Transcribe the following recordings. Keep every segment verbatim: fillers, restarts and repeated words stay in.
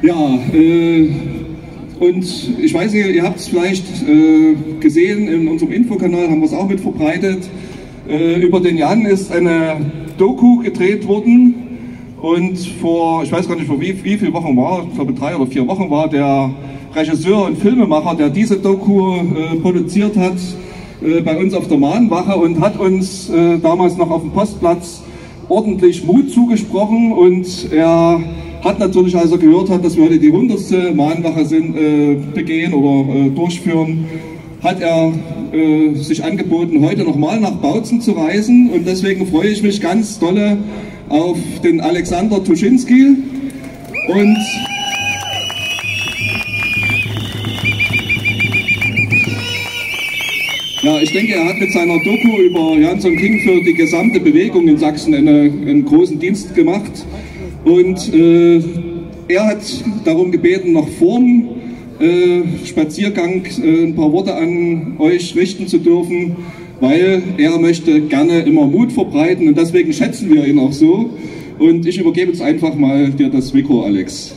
Ja, äh, und ich weiß nicht, ihr habt es vielleicht äh, gesehen, in unserem Infokanal haben wir es auch mit verbreitet. Äh, über den Jan ist eine Doku gedreht worden und vor, ich weiß gar nicht, vor wie, wie viele Wochen war, ich glaube drei oder vier Wochen war der Regisseur und Filmemacher, der diese Doku äh, produziert hat, äh, bei uns auf der Mahnwache und hat uns äh, damals noch auf dem Postplatz ordentlich Mut zugesprochen, und er hat natürlich, als er gehört hat, dass wir heute die hundertste Mahnwache sind, äh, begehen oder äh, durchführen, hat er äh, sich angeboten, heute nochmal nach Bautzen zu reisen, und deswegen freue ich mich ganz dolle auf den Alexander Tuschinski. Und ja, ich denke, er hat mit seiner Doku über Jansson King für die gesamte Bewegung in Sachsen eine, einen großen Dienst gemacht. Und äh, er hat darum gebeten, noch vor dem äh, Spaziergang äh, ein paar Worte an euch richten zu dürfen, weil er möchte gerne immer Mut verbreiten, und deswegen schätzen wir ihn auch so. Und ich übergebe jetzt einfach mal dir das Mikro, Alex.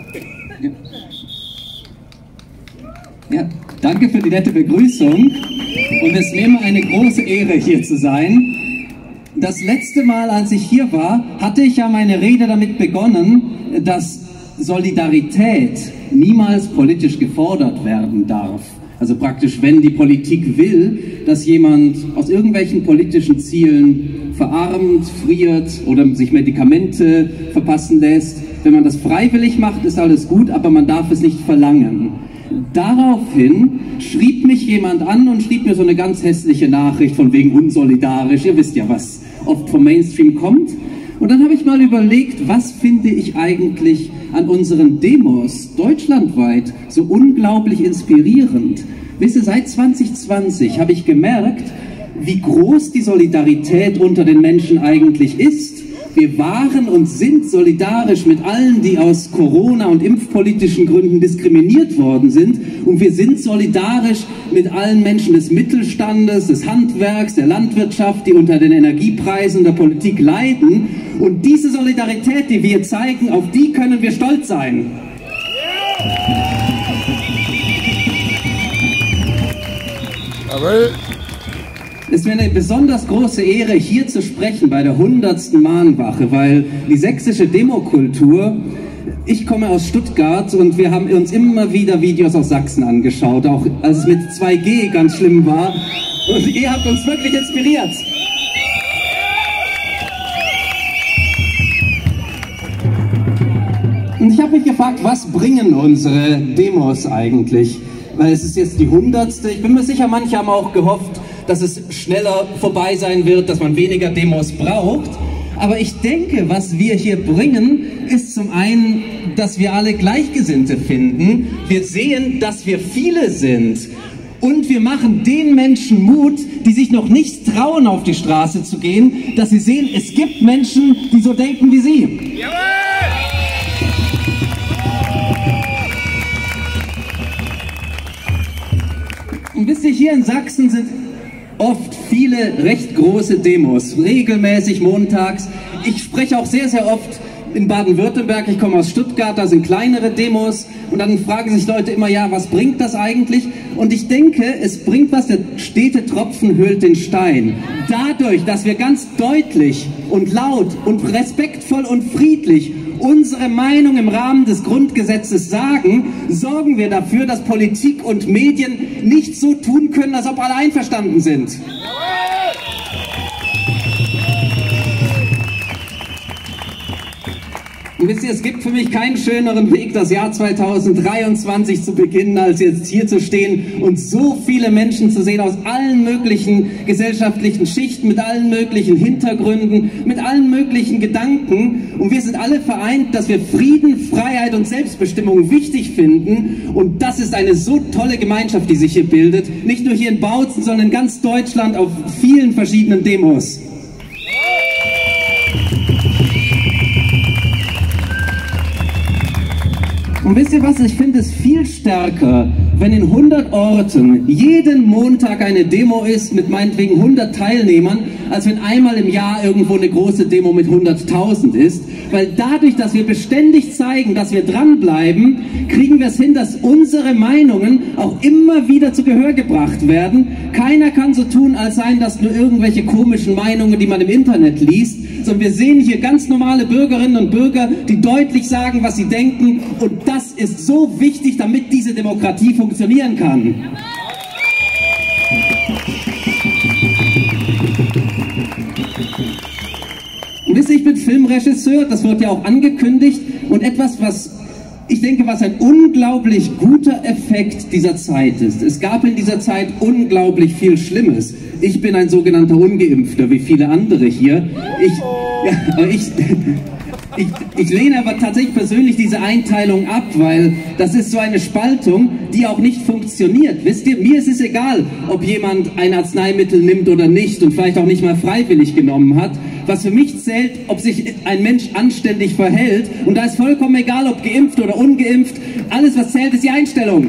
Ja, danke für die nette Begrüßung, und es ist mir immer eine große Ehre, hier zu sein. Das letzte Mal, als ich hier war, hatte ich ja meine Rede damit begonnen, dass Solidarität niemals politisch gefordert werden darf. Also praktisch, wenn die Politik will, dass jemand aus irgendwelchen politischen Zielen verarmt, friert oder sich Medikamente verpassen lässt, wenn man das freiwillig macht, ist alles gut, aber man darf es nicht verlangen. Daraufhin schrieb mich jemand an und schrieb mir so eine ganz hässliche Nachricht von wegen unsolidarisch. Ihr wisst ja, was oft vom Mainstream kommt. Und dann habe ich mal überlegt, was finde ich eigentlich an unseren Demos deutschlandweit so unglaublich inspirierend. Wisst ihr, seit zwanzig zwanzig habe ich gemerkt, wie groß die Solidarität unter den Menschen eigentlich ist. Wir waren und sind solidarisch mit allen, die aus Corona- und impfpolitischen Gründen diskriminiert worden sind. Und wir sind solidarisch mit allen Menschen des Mittelstandes, des Handwerks, der Landwirtschaft, die unter den Energiepreisen der Politik leiden. Und diese Solidarität, die wir zeigen, auf die können wir stolz sein. Jawohl. Es ist mir eine besonders große Ehre, hier zu sprechen bei der hundertsten Mahnwache, weil die sächsische Demokultur, ich komme aus Stuttgart und wir haben uns immer wieder Videos aus Sachsen angeschaut, auch als es mit zwei G ganz schlimm war, und ihr habt uns wirklich inspiriert. Und ich habe mich gefragt, was bringen unsere Demos eigentlich? Weil es ist jetzt die hundertste. Ich bin mir sicher, manche haben auch gehofft, dass es schneller vorbei sein wird, dass man weniger Demos braucht. Aber ich denke, was wir hier bringen, ist zum einen, dass wir alle Gleichgesinnte finden. Wir sehen, dass wir viele sind. Und wir machen den Menschen Mut, die sich noch nicht trauen, auf die Straße zu gehen, dass sie sehen, es gibt Menschen, die so denken wie sie. Jawohl! Und wisst ihr, hier in Sachsen sind oft viele recht große Demos, regelmäßig montags. Ich spreche auch sehr, sehr oft in Baden-Württemberg, ich komme aus Stuttgart, da sind kleinere Demos, und dann fragen sich Leute immer, ja, was bringt das eigentlich? Und ich denke, es bringt was, der stete Tropfen höhlt den Stein. Dadurch, dass wir ganz deutlich und laut und respektvoll und friedlich unsere Meinung im Rahmen des Grundgesetzes sagen, sorgen wir dafür, dass Politik und Medien nicht so tun können, als ob alle einverstanden sind. Und wisst ihr, es gibt für mich keinen schöneren Weg, das Jahr zweitausenddreiundzwanzig zu beginnen, als jetzt hier zu stehen und so viele Menschen zu sehen aus allen möglichen gesellschaftlichen Schichten, mit allen möglichen Hintergründen, mit allen möglichen Gedanken. Und wir sind alle vereint, dass wir Frieden, Freiheit und Selbstbestimmung wichtig finden. Und das ist eine so tolle Gemeinschaft, die sich hier bildet. Nicht nur hier in Bautzen, sondern in ganz Deutschland auf vielen verschiedenen Demos. Und wisst ihr was, ich finde es viel stärker, wenn in hundert Orten jeden Montag eine Demo ist mit meinetwegen hundert Teilnehmern, als wenn einmal im Jahr irgendwo eine große Demo mit hunderttausend ist. Weil dadurch, dass wir beständig zeigen, dass wir dranbleiben, kriegen wir es hin, dass unsere Meinungen auch immer wieder zu Gehör gebracht werden. Keiner kann so tun, als seien das nur irgendwelche komischen Meinungen, die man im Internet liest, sondern wir sehen hier ganz normale Bürgerinnen und Bürger, die deutlich sagen, was sie denken, und das ist so wichtig, damit diese Demokratie funktionieren kann. Und wisst ihr, ich bin Filmregisseur, das wird ja auch angekündigt, und etwas, was ich denke, was ein unglaublich guter Effekt dieser Zeit ist. Es gab in dieser Zeit unglaublich viel Schlimmes. Ich bin ein sogenannter Ungeimpfter, wie viele andere hier. Ich, ja, aber ich, ich, ich lehne aber tatsächlich persönlich diese Einteilung ab, weil das ist so eine Spaltung, die auch nicht funktioniert. Wisst ihr, mir ist es egal, ob jemand ein Arzneimittel nimmt oder nicht und vielleicht auch nicht mal freiwillig genommen hat. Was für mich zählt, ob sich ein Mensch anständig verhält, und da ist vollkommen egal, ob geimpft oder ungeimpft. Alles, was zählt, ist die Einstellung.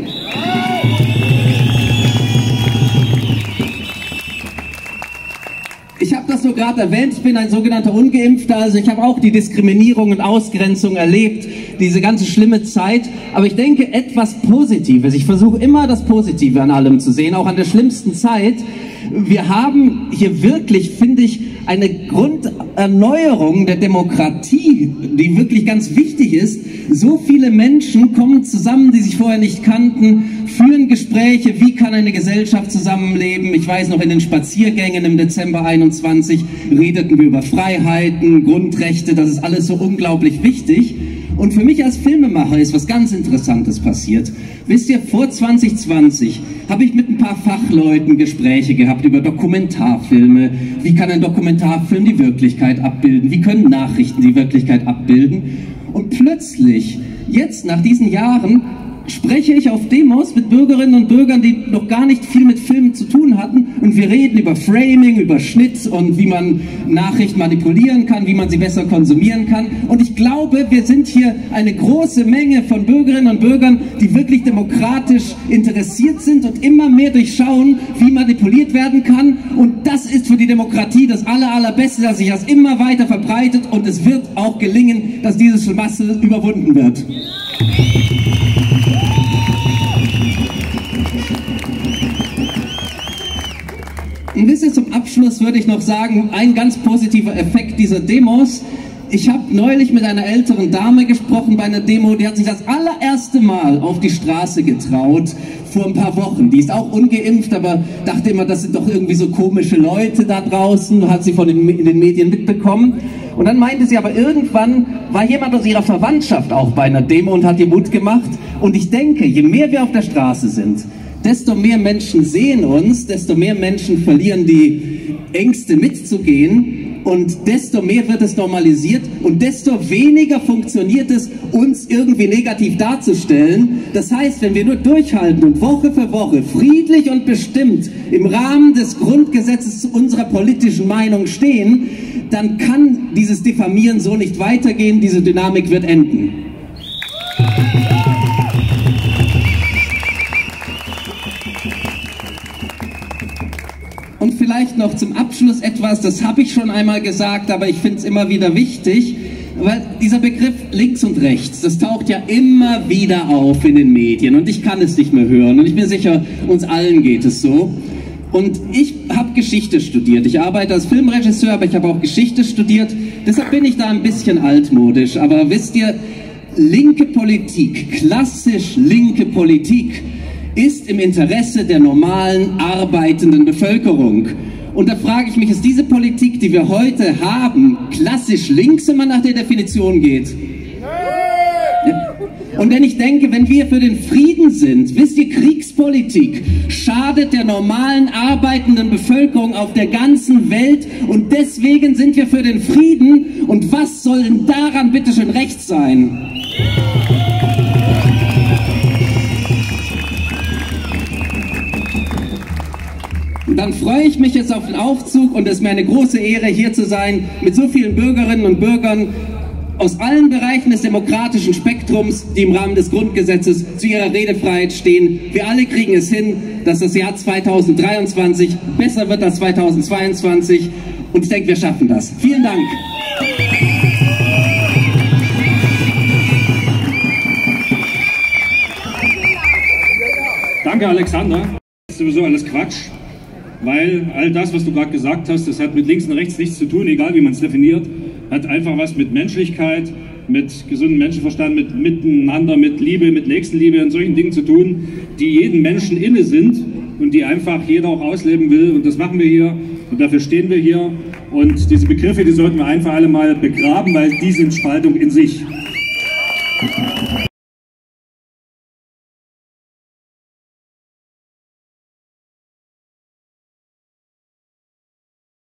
Ich habe das so gerade erwähnt, ich bin ein sogenannter Ungeimpfter, also ich habe auch die Diskriminierung und Ausgrenzung erlebt, diese ganze schlimme Zeit, aber ich denke etwas Positives, ich versuche immer das Positive an allem zu sehen, auch an der schlimmsten Zeit. Wir haben hier wirklich, finde ich, eine Grunderneuerung der Demokratie, die wirklich ganz wichtig ist. So viele Menschen kommen zusammen, die sich vorher nicht kannten, führen Gespräche, wie kann eine Gesellschaft zusammenleben. Ich weiß noch, in den Spaziergängen im Dezember einundzwanzig redeten wir über Freiheiten, Grundrechte, das ist alles so unglaublich wichtig. Und für mich als Filmemacher ist was ganz Interessantes passiert. Wisst ihr, vor zwanzig zwanzig habe ich mit ein paar Fachleuten Gespräche gehabt über Dokumentarfilme. Wie kann ein Dokumentarfilm die Wirklichkeit abbilden? Wie können Nachrichten die Wirklichkeit abbilden? Und plötzlich, jetzt nach diesen Jahren, spreche ich auf Demos mit Bürgerinnen und Bürgern, die noch gar nicht viel mit Filmen zu tun hatten, und wir reden über Framing, über Schnitt und wie man Nachrichten manipulieren kann, wie man sie besser konsumieren kann. Und ich glaube, wir sind hier eine große Menge von Bürgerinnen und Bürgern, die wirklich demokratisch interessiert sind und immer mehr durchschauen, wie manipuliert werden kann. Und das ist für die Demokratie das aller, allerbeste, dass sich das immer weiter verbreitet, und es wird auch gelingen, dass diese Masse überwunden wird. Und wisst ihr, zum Abschluss würde ich noch sagen, ein ganz positiver Effekt dieser Demos. Ich habe neulich mit einer älteren Dame gesprochen bei einer Demo, die hat sich das allererste Mal auf die Straße getraut, vor ein paar Wochen. Die ist auch ungeimpft, aber dachte immer, das sind doch irgendwie so komische Leute da draußen, hat sie von den, in den Medien mitbekommen. Und dann meinte sie aber, irgendwann war jemand aus ihrer Verwandtschaft auch bei einer Demo und hat ihr Mut gemacht. Und ich denke, je mehr wir auf der Straße sind, desto mehr Menschen sehen uns, desto mehr Menschen verlieren die Ängste mitzugehen, und desto mehr wird es normalisiert, und desto weniger funktioniert es, uns irgendwie negativ darzustellen. Das heißt, wenn wir nur durchhalten und Woche für Woche friedlich und bestimmt im Rahmen des Grundgesetzes zu unserer politischen Meinung stehen, dann kann dieses Diffamieren so nicht weitergehen, diese Dynamik wird enden. Und vielleicht noch zum Abschluss etwas, das habe ich schon einmal gesagt, aber ich finde es immer wieder wichtig, weil dieser Begriff links und rechts, das taucht ja immer wieder auf in den Medien, und ich kann es nicht mehr hören, und ich bin sicher, uns allen geht es so. Und ich habe Geschichte studiert, ich arbeite als Filmregisseur, aber ich habe auch Geschichte studiert, deshalb bin ich da ein bisschen altmodisch, aber wisst ihr, linke Politik, klassisch linke Politik, ist im Interesse der normalen, arbeitenden Bevölkerung. Und da frage ich mich, ist diese Politik, die wir heute haben, klassisch links, wenn man nach der Definition geht? Ja. Und wenn ich denke, wenn wir für den Frieden sind, wisst ihr, Kriegspolitik schadet der normalen, arbeitenden Bevölkerung auf der ganzen Welt, und deswegen sind wir für den Frieden. Und was soll denn daran bitte schön rechts sein? Und dann freue ich mich jetzt auf den Aufzug, und es ist mir eine große Ehre, hier zu sein, mit so vielen Bürgerinnen und Bürgern aus allen Bereichen des demokratischen Spektrums, die im Rahmen des Grundgesetzes zu ihrer Redefreiheit stehen. Wir alle kriegen es hin, dass das Jahr zweitausenddreiundzwanzig besser wird als zweitausendzweiundzwanzig. Und ich denke, wir schaffen das. Vielen Dank. Danke, Alexander. Das ist sowieso alles Quatsch, weil all das, was du gerade gesagt hast, das hat mit links und rechts nichts zu tun, egal wie man es definiert, hat einfach was mit Menschlichkeit, mit gesundem Menschenverstand, mit Miteinander, mit Liebe, mit Nächstenliebe und solchen Dingen zu tun, die jedem Menschen inne sind und die einfach jeder auch ausleben will. Und das machen wir hier und dafür stehen wir hier. Und diese Begriffe, die sollten wir einfach alle mal begraben, weil die sind Spaltung in sich.